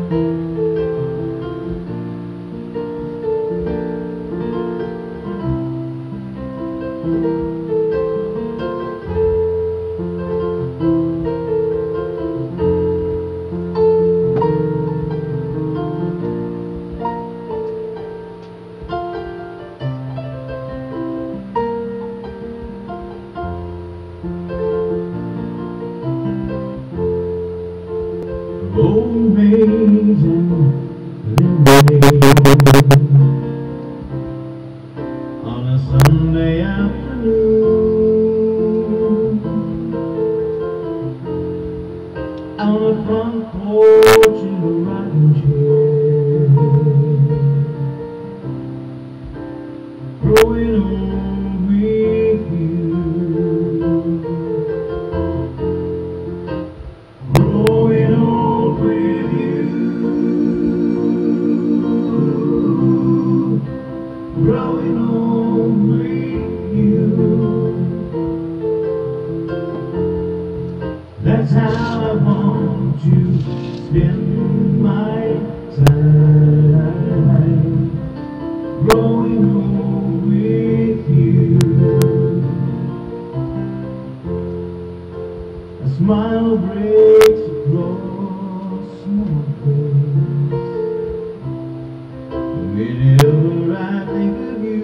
Amazing lemonade on a Sunday afternoon, on the front porch in a rocking chair, growing old with you, growing old with you, growing old with you. That's how I want to spend my time, growing old with you. A smile breaks across my face whenever I think of you,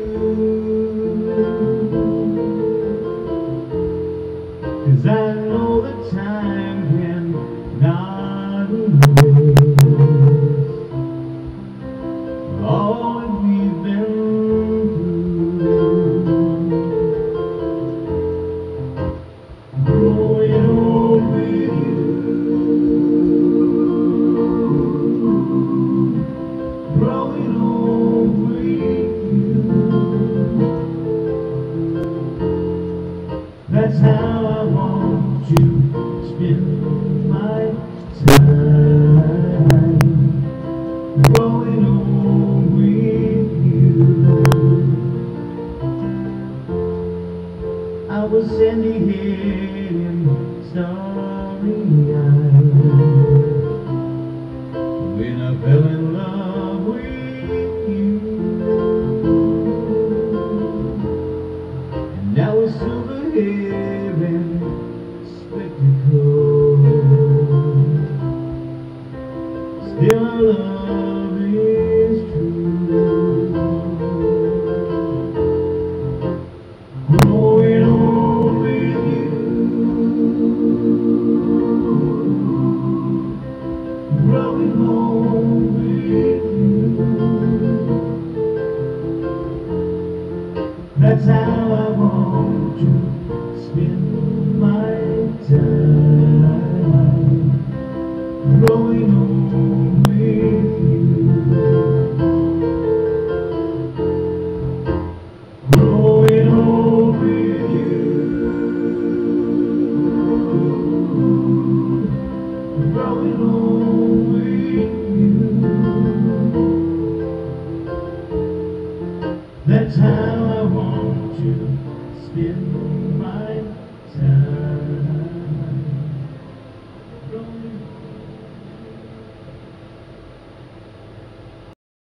'cause I know that time cannot erase all that we've been through. Growing old with you, growing old with you. That's how I want to spend my time, growing old with you. I was sandy-haired and starry-eyed when I fell in love with you, and now it's silver hair and spectacles. Still our love is true. Growing old with you, growing old with you. That's how I want to spend my time, growing old with you, growing old with you, growing old with you. That's how I want to spend my time, growing